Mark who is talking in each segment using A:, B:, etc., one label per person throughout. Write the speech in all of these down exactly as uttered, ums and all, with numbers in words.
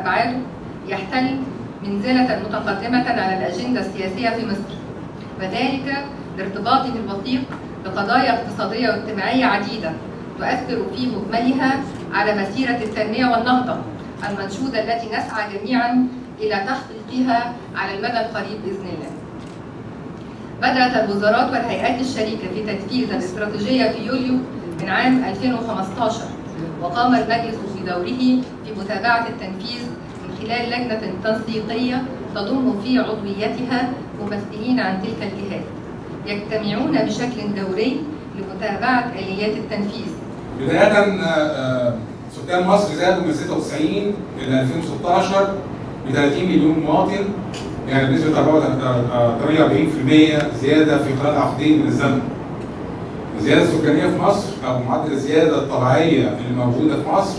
A: وأبعاده يحتل منزلة متقدمة على الأجندة السياسية في مصر، وذلك لارتباطه الوثيق بقضايا اقتصادية واجتماعية عديدة تؤثر في مجملها على مسيرة التنمية والنهضة المنشودة التي نسعى جميعا إلى تحقيقها على المدى القريب بإذن الله. بدأت الوزارات والهيئات الشريكة في تنفيذ الاستراتيجية في يوليو من عام ألفين وخمسة عشر، وقام المجلس بدوره في متابعة التنفيذ من خلال لجنة تنسيقية تضم في عضويتها ممثلين عن تلك الجهات يجتمعون بشكل دوري لمتابعة آليات التنفيذ.
B: بداية سكان مصر زادوا من ستة وتسعين إلى ألفين وستة عشر ب ثلاثين مليون مواطن، يعني بنسبة ثمانية وأربعين بالمئة زيادة في خلال عقدين من الزمن. الزيادة السكانية في مصر أو معدل الزيادة الطبيعية اللي موجودة في مصر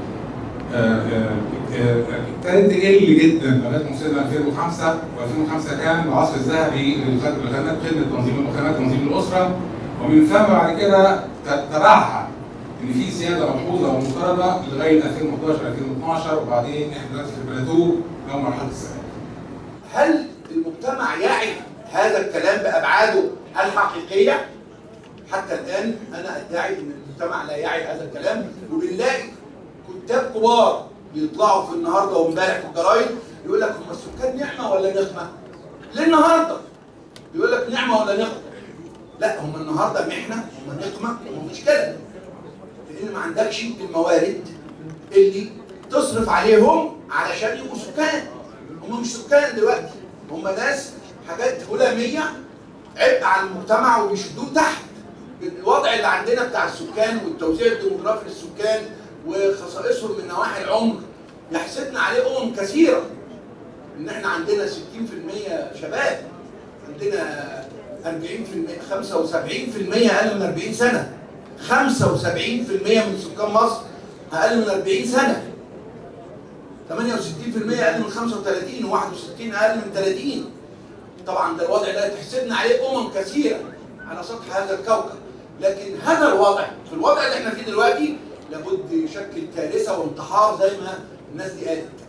B: ابتدت تقل جدا لغاية موسم ألفين وخمسة، وألفين وخمسة كان العصر الذهبي لخدمة تنظيم خدمات تنظيم الأسرة، ومن ثم بعد كده تبعها إن في زيادة ملحوظة ومضطردة لغاية ألفين وحداشر ألفين واثناشر، وبعدين إحنا دلوقتي في البلاتو أو مرحلة السلام.
C: هل المجتمع يعي هذا الكلام بأبعاده الحقيقية؟ حتى الآن أنا أدعي إن المجتمع لا يعي هذا الكلام، وبنلاقي كتاب كبار بيطلعوا في النهارده وامبارح في الجرايد يقول لك هم السكان نعمة ولا نقمة؟ ليه النهارده؟ يقول لك نعمة ولا نقمة؟ لا، هم النهارده محنة، هم نقمة، هم مشكلة. لأن ما عندكش الموارد اللي تصرف عليهم علشان يبقوا سكان. هم مش سكان دلوقتي، هم ناس حاجات هلامية عبء على المجتمع وبيشدوه تحت. الوضع اللي عندنا بتاع السكان والتوزيع الديموغرافي للسكان وخصائصهم من نواحي العمر يحسدنا عليه أمم كثيرة. إن إحنا عندنا ستين بالمئة شباب، عندنا أربعين بالمئة خمسة وسبعين بالمئة أقل من أربعين سنة، خمسة وسبعين بالمئة من سكان مصر أقل من أربعين سنة، ثمانية وستين بالمئة أقل من خمسة وثلاثين، وواحد وستين أقل من ثلاثين. طبعا ده الوضع ده تحسدنا عليه أمم كثيرة على سطح هذا الكوكب، لكن هذا الوضع في الوضع اللي احنا فيه دلوقتي لابد يشكل كارثة وانتحار زي ما الناس دي قالت.